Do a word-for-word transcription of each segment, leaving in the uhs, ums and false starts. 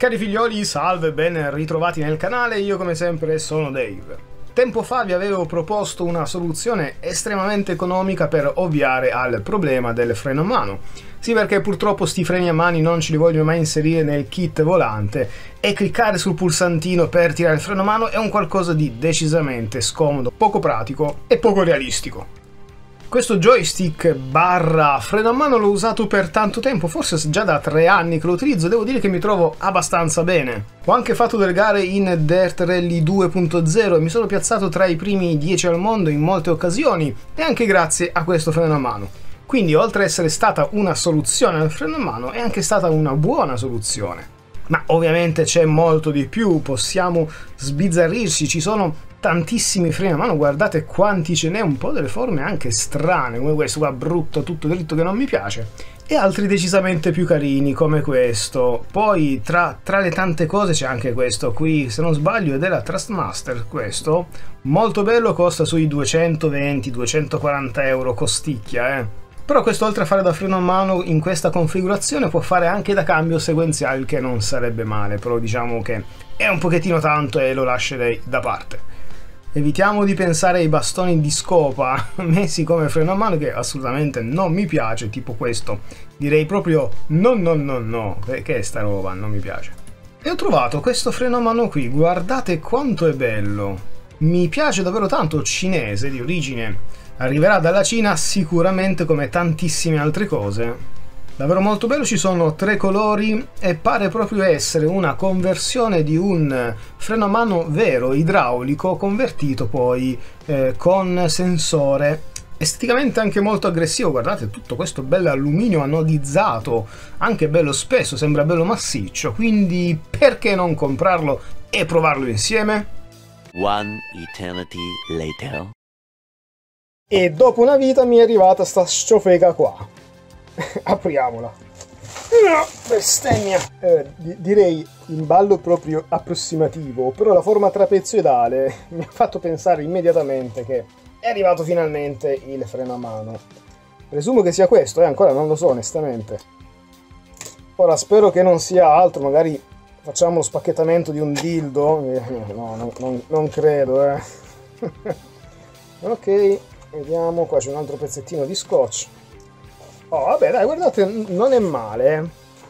Cari figlioli, salve, ben ritrovati nel canale, io come sempre sono Dave. Tempo fa vi avevo proposto una soluzione estremamente economica per ovviare al problema del freno a mano. Sì, perché purtroppo sti freni a mano non ce li voglio mai inserire nel kit volante e cliccare sul pulsantino per tirare il freno a mano è un qualcosa di decisamente scomodo, poco pratico e poco realistico. Questo joystick barra freno a mano l'ho usato per tanto tempo, forse già da tre anni che lo utilizzo, devo dire che mi trovo abbastanza bene. Ho anche fatto delle gare in Dirt Rally due punto zero e mi sono piazzato tra i primi dieci al mondo in molte occasioni e anche grazie a questo freno a mano. Quindi oltre ad essere stata una soluzione al freno a mano è anche stata una buona soluzione. Ma ovviamente c'è molto di più, possiamo sbizzarrirci, ci sono tantissimi freni a mano, guardate quanti ce n'è, un po' delle forme anche strane, come questo qua brutto, tutto dritto che non mi piace, e altri decisamente più carini come questo. Poi tra, tra le tante cose c'è anche questo qui, se non sbaglio è della Trustmaster, questo, molto bello, costa sui duecentoventi duecentoquaranta euro, costicchia eh. Però questo oltre a fare da freno a mano in questa configurazione può fare anche da cambio sequenziale, che non sarebbe male, però diciamo che è un pochettino tanto e lo lascerei da parte. Evitiamo di pensare ai bastoni di scopa messi come freno a mano, che assolutamente non mi piace, tipo questo. Direi proprio no no no no, perché è sta roba, non mi piace. E ho trovato questo freno a mano qui, guardate quanto è bello. Mi piace davvero tanto, cinese di origine. Arriverà dalla Cina sicuramente come tantissime altre cose. Davvero molto bello, ci sono tre colori e pare proprio essere una conversione di un freno a mano vero, idraulico, convertito poi eh, con sensore. Esteticamente anche molto aggressivo, guardate tutto questo bello alluminio anodizzato, anche bello spesso, sembra bello massiccio, quindi perché non comprarlo e provarlo insieme? One eternity later. E dopo una vita mi è arrivata sta sciofega qua. Apriamola. No, bestemmia. Eh, di direi in ballo proprio approssimativo, però la forma trapezoidale mi ha fatto pensare immediatamente che è arrivato finalmente il freno a mano. Presumo che sia questo, eh, ancora non lo so onestamente. Ora spero che non sia altro, magari facciamo lo spacchettamento di un dildo. Eh, no, no, non, non credo, eh. Ok. Vediamo, qua c'è un altro pezzettino di scotch. Oh, vabbè, dai, guardate, non è male.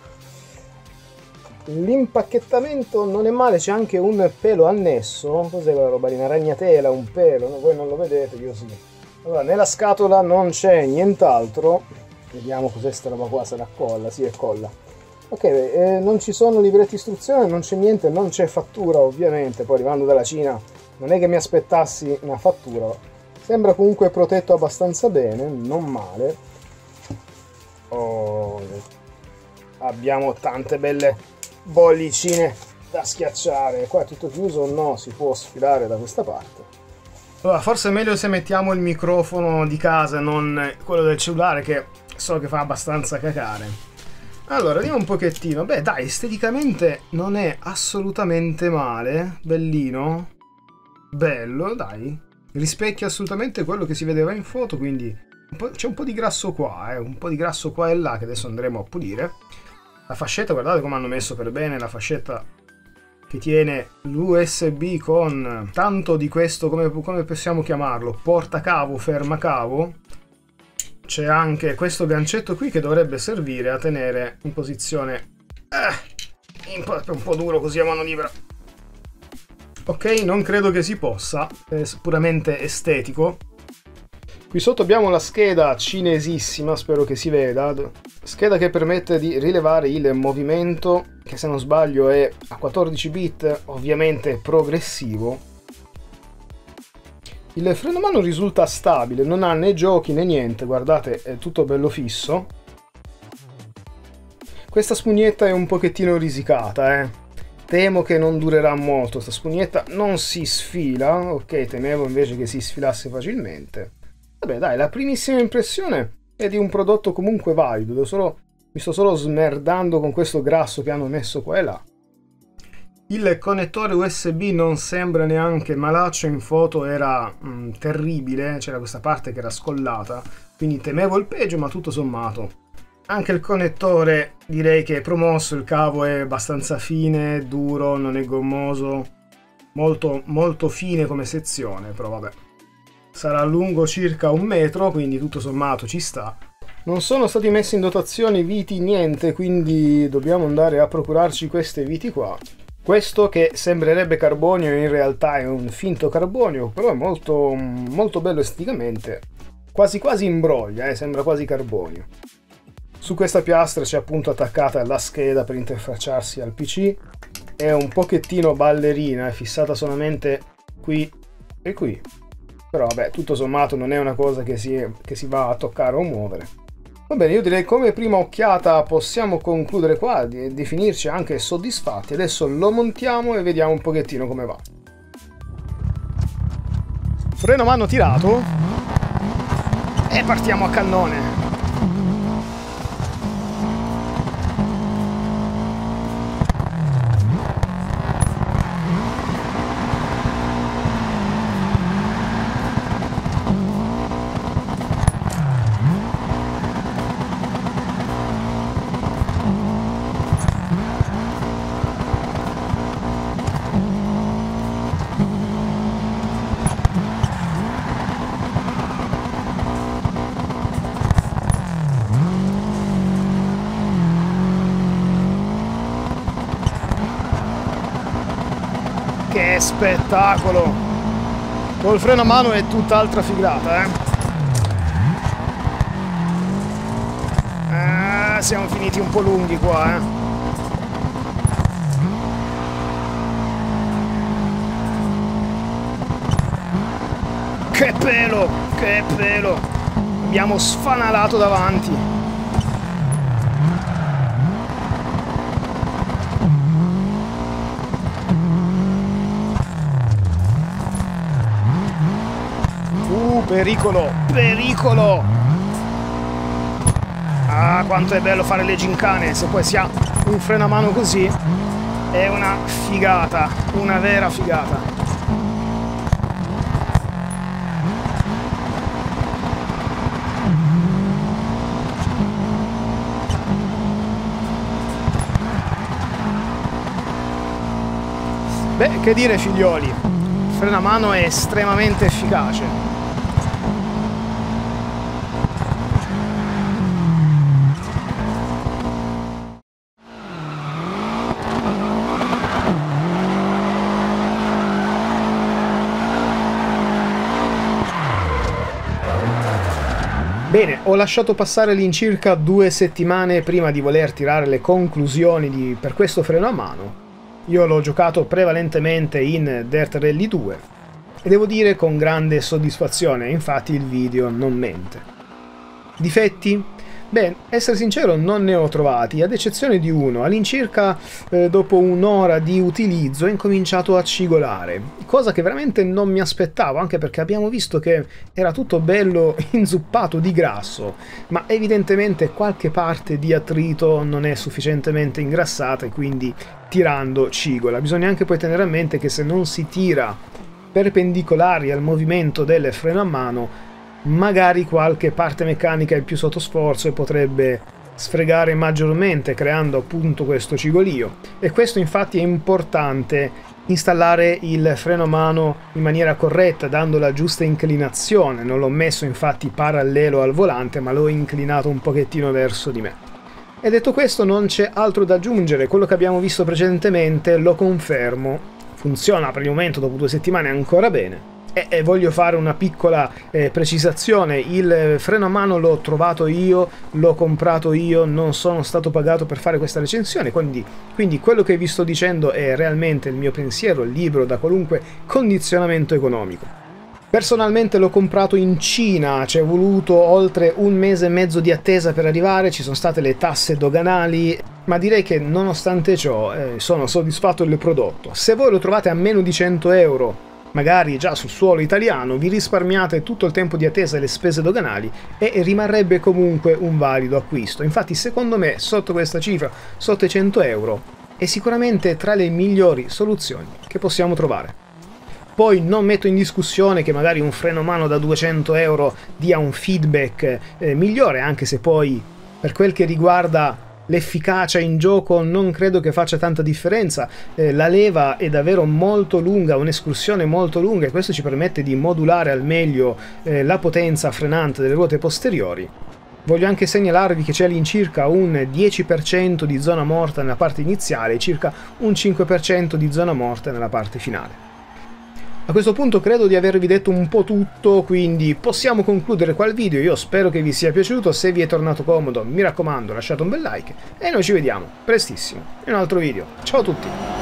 L'impacchettamento non è male, c'è anche un pelo annesso. Cos'è quella roba lì? Una ragnatela, un pelo, no? Voi non lo vedete, io sì. Allora, nella scatola non c'è nient'altro. Vediamo cos'è sta roba qua, se la colla, sì, è colla. Ok, eh, non ci sono libretti istruzione, non c'è niente, non c'è fattura ovviamente. Poi arrivando dalla Cina non è che mi aspettassi una fattura. Sembra comunque protetto abbastanza bene, non male. Oh, abbiamo tante belle bollicine da schiacciare. Qua è tutto chiuso? No, si può sfilare da questa parte. Allora, forse è meglio se mettiamo il microfono di casa, non quello del cellulare, che so che fa abbastanza cacare. Allora, vediamo un pochettino. Beh, dai, esteticamente non è assolutamente male. Bellino. Bello, dai. Rispecchia assolutamente quello che si vedeva in foto, quindi c'è un po' di grasso qua, eh, un po' di grasso qua e là che adesso andremo a pulire. La fascetta, guardate come hanno messo per bene la fascetta che tiene l'U S B con tanto di questo, come, come possiamo chiamarlo, portacavo, fermacavo. C'è anche questo gancetto qui che dovrebbe servire a tenere in posizione eh, un, po', un po' duro così a mano libera. Ok, non credo che si possa, è puramente estetico. Qui sotto abbiamo la scheda cinesissima, spero che si veda, scheda che permette di rilevare il movimento, che se non sbaglio è a quattordici bit, ovviamente progressivo. Il freno a mano risulta stabile, non ha né giochi né niente, guardate, è tutto bello fisso. Questa spugnetta è un pochettino risicata, eh. Temo che non durerà molto, sta spugnetta non si sfila, ok, temevo invece che si sfilasse facilmente. Vabbè dai, la primissima impressione è di un prodotto comunque valido, devo solo, mi sto solo smerdando con questo grasso che hanno messo qua e là. Il connettore U S B non sembra neanche malaccio, in foto era mh, terribile, c'era questa parte che era scollata, quindi temevo il peggio, ma tutto sommato Anche il connettore direi che è promosso, il cavo è abbastanza fine, duro, non è gommoso, molto molto fine come sezione, però vabbè. Sarà lungo circa un metro, quindi tutto sommato ci sta. Non sono stati messi in dotazione viti, niente, quindi dobbiamo andare a procurarci queste viti qua. Questo che sembrerebbe carbonio in realtà è un finto carbonio, però è molto, molto bello esteticamente. Quasi quasi imbroglia, eh, sembra quasi carbonio. Su questa piastra c'è appunto attaccata la scheda per interfacciarsi al P C. È un pochettino ballerina, è fissata solamente qui e qui. Però vabbè, tutto sommato non è una cosa che si, che si va a toccare o muovere. Va bene, io direi come prima occhiata possiamo concludere qua, di definirci anche soddisfatti. Adesso lo montiamo e vediamo un pochettino come va. Freno a mano tirato e partiamo a cannone. Che spettacolo! Col freno a mano è tutt'altra figata, eh? Eh, siamo finiti un po' lunghi qua, eh? Che pelo! Che pelo! Abbiamo sfanalato davanti. Pericolo, pericolo! Ah, quanto è bello fare le gincane, se poi si ha un freno a mano così, è una figata, una vera figata. Beh, che dire figlioli, il freno a mano è estremamente efficace. Bene, ho lasciato passare all'incirca due settimane prima di voler tirare le conclusioni di, per questo freno a mano. Io l'ho giocato prevalentemente in Dirt Rally due e devo dire con grande soddisfazione, infatti il video non mente. Difetti? Beh, essere sincero non ne ho trovati, ad eccezione di uno. All'incirca eh, dopo un'ora di utilizzo ho incominciato a cigolare, cosa che veramente non mi aspettavo, anche perché abbiamo visto che era tutto bello inzuppato di grasso, ma evidentemente qualche parte di attrito non è sufficientemente ingrassata e quindi tirando cigola. Bisogna anche poi tenere a mente che se non si tira perpendicolari al movimento del freno a mano, magari qualche parte meccanica è più sotto sforzo e potrebbe sfregare maggiormente, creando appunto questo cigolio. E questo infatti è importante, installare il freno a mano in maniera corretta, dando la giusta inclinazione. Non l'ho messo infatti parallelo al volante, ma l'ho inclinato un pochettino verso di me. E detto questo non c'è altro da aggiungere, quello che abbiamo visto precedentemente lo confermo, funziona per il momento dopo due settimane ancora bene. E, e voglio fare una piccola eh, precisazione: il freno a mano l'ho trovato io, l'ho comprato io, non sono stato pagato per fare questa recensione, quindi, quindi quello che vi sto dicendo è realmente il mio pensiero, libero da qualunque condizionamento economico. Personalmente l'ho comprato in Cina, ci è voluto oltre un mese e mezzo di attesa per arrivare, ci sono state le tasse doganali, ma direi che nonostante ciò eh, sono soddisfatto del prodotto. Se voi lo trovate a meno di cento euro, magari già sul suolo italiano, vi risparmiate tutto il tempo di attesa e le spese doganali e rimarrebbe comunque un valido acquisto. Infatti secondo me sotto questa cifra, sotto i cento euro, è sicuramente tra le migliori soluzioni che possiamo trovare. Poi non metto in discussione che magari un freno a mano da duecento euro dia un feedback eh, migliore, anche se poi Per quel che riguarda l'efficacia in gioco non credo che faccia tanta differenza, eh, la leva è davvero molto lunga, un'escursione molto lunga e questo ci permette di modulare al meglio eh, la potenza frenante delle ruote posteriori. Voglio anche segnalarvi che c'è all'incirca un dieci per cento di zona morta nella parte iniziale e circa un cinque per cento di zona morta nella parte finale. A questo punto credo di avervi detto un po' tutto, quindi possiamo concludere qua il video. Io spero che vi sia piaciuto, se vi è tornato comodo mi raccomando lasciate un bel like e noi ci vediamo prestissimo in un altro video. Ciao a tutti!